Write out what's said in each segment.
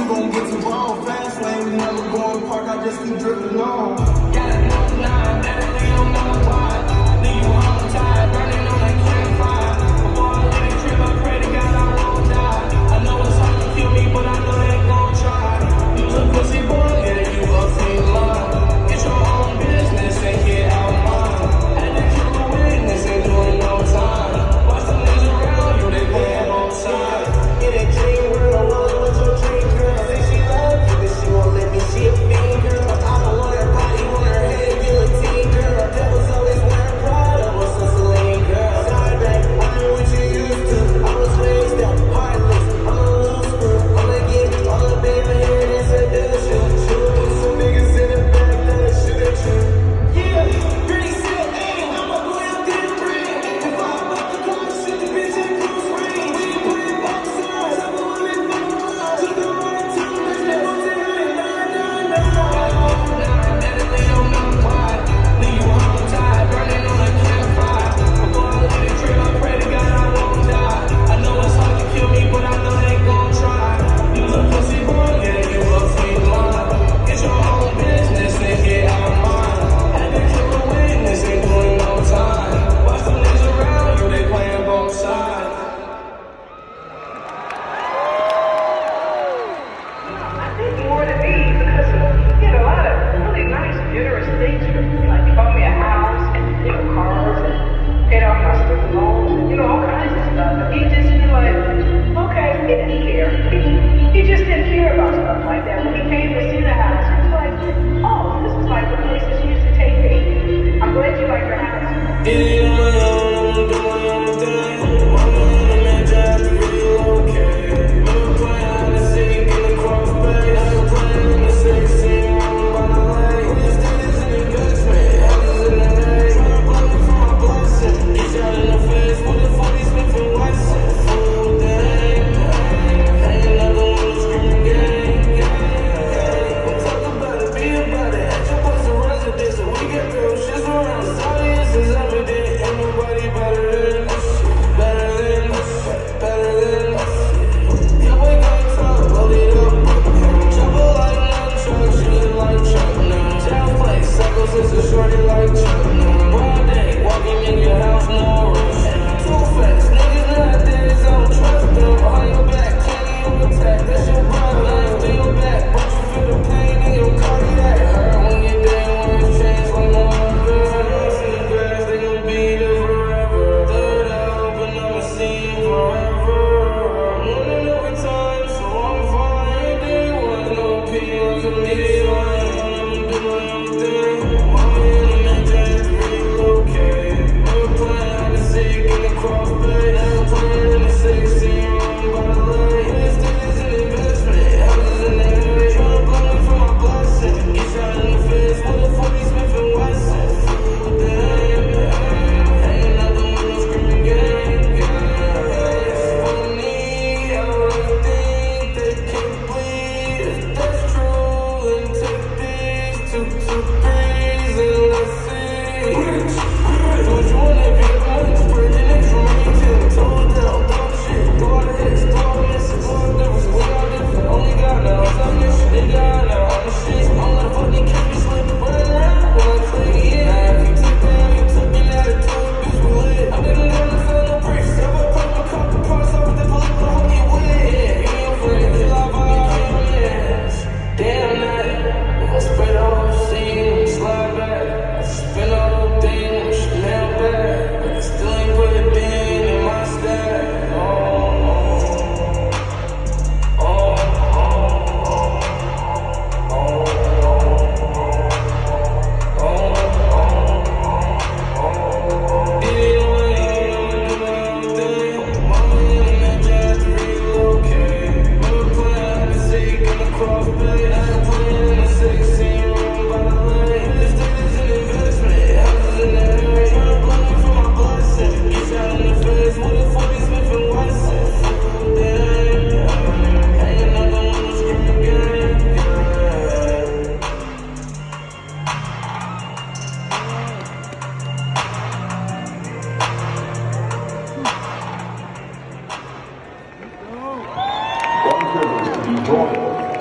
gon' get too wrong. Fast lane, we never going to park, I just keep drifting on. Got a new line, that they don't know why. Leave you home tired, burning on that campfire. Before I leave the crib, I pray to God I won't die. I know it's hard to kill me, but I know they gon' try. Use a pussy boy, yeah, you a female. Get your own business and get out mine. Had to kill a witness, ain't doing no time. Watch them niggas around you, they playing both sides. In a dream world, rolling with your dream girl. Say she love you, but she won't let me. She a fiend girl. I don't want her body, want her head, guillotine girl. Devil's always wearing Prada, what's a Celine girl? Sorry, babe, I ain't what you used to. I was raised up, heartless. I'm a loose screw. I'ma get all the baby hair and seduce you. Shoot some niggas in the back that'll shoot at you. Yeah, pretty sick, ayy, I'ma go out there and bring. If I about the car, shoot the bitch in cruise range. We ain't playing both sides. I'm a woman, fuck around. To the right, to the left, they won't take it.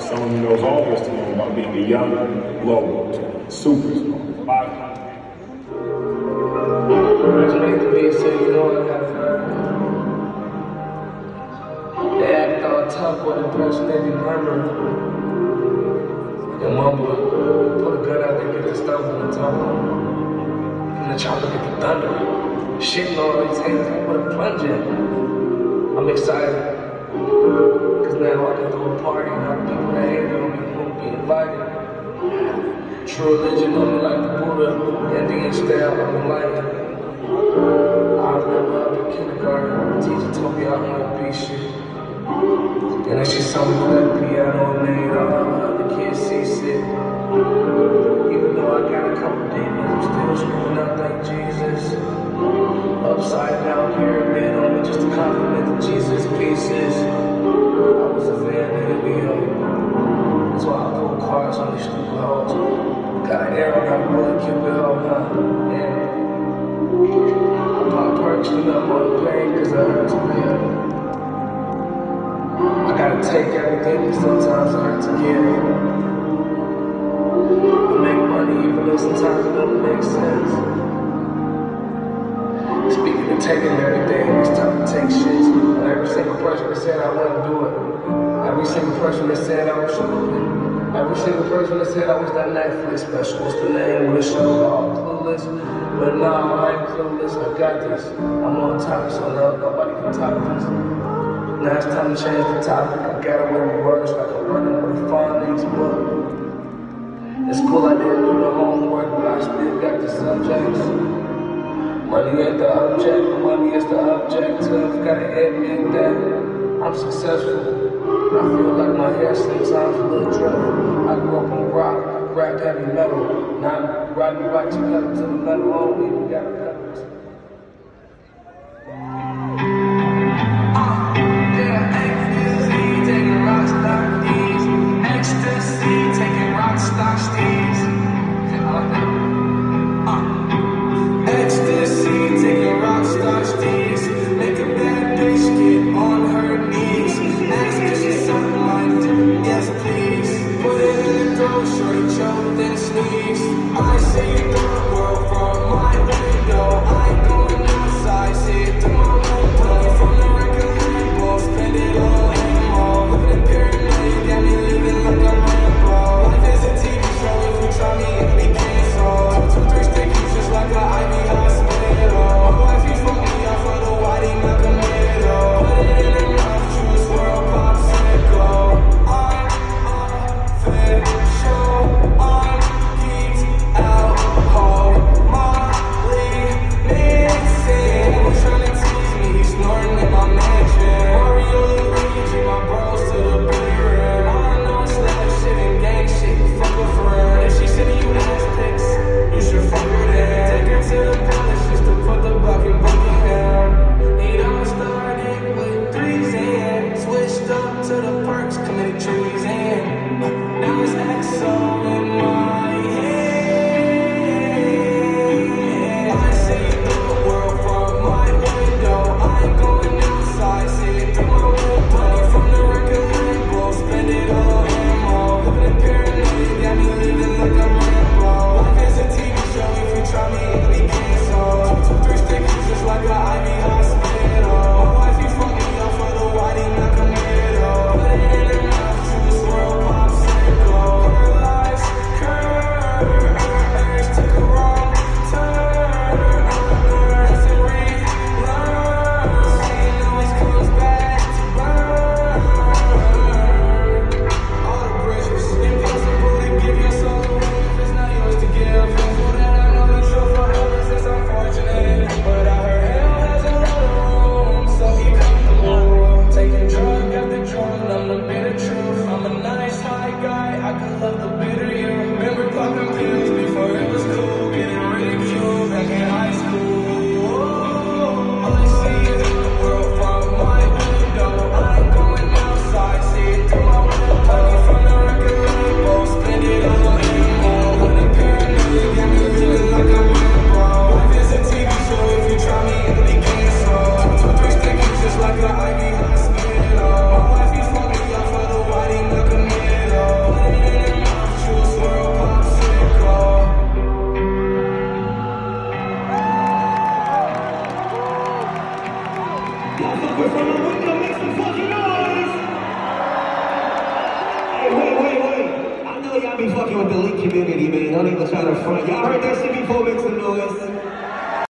someone who knows all this to know about being a young, global superstar. Resonated to me and said, you know what, I got they act all tough with the person they be murmuring. And mumbling, put a gun out there, get the stumble and tumble. And the chopper get the thunder. Shitting all these haters, they put a plunge in. I'm excited. Cause now I can do a party and all the people that hate it won't be invited. True religion on me like the Buddha, Indian style, I'm enlightened. I remember up in kindergarten, the teacher told me I wanted to be shit. And then she saw me play the piano and made all the other kids see shit. Even though I got a couple demons, I'm still screaming out, thank Jesus. Upside down pyramid on me just to compliment the Jesus pieces. I was a fan of the wheel. That's why I pull cars on these stupid hoes. Got an arrow, got a bullet, keep it up, huh? Yeah. I pop perks and up on the pain cause I hurt too bad. I gotta take everything, but sometimes it hurts to give. I make money even though sometimes it don't make sense. Speaking of taking everything, it's time to take shit. Every single person that said I wouldn't do it. Every single person that said I was stupid. Every single person that said I was that Netflix special. What's the name of the show? All clueless. But nah, I ain't clueless. I got this. I'm on top, so nobody can top this. Now it's time to change the topic. I got away with words like I'm running with a phonics book. It's cool I didn't do the homework, but I still got the subjects. Money ain't the object, money is the objective. Gotta admit that I'm successful. I feel like my hair sometimes a little dribble. I grew up on rock, rap, heavy metal. Now I'm riding bikes, pedal to the metal, I don't even got pedals. I see the world from my window. We're from the window, make some fucking noise! Hey, wait. I know y'all be fucking with the elite community, man. Don't even try to front. Y'all heard that shit before, make some noise.